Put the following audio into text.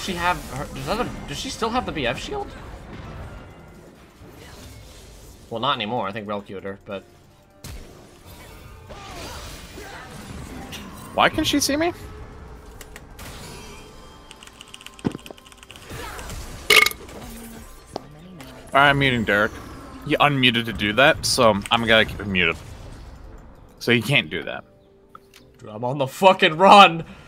she have her, does she still have the BF shield? Well, not anymore. I think Rel queued her, but... Why can she see me? Alright, I'm muting Derek. He unmuted to do that, so I'm gonna keep him muted. So he can't do that. Dude, I'm on the fucking run!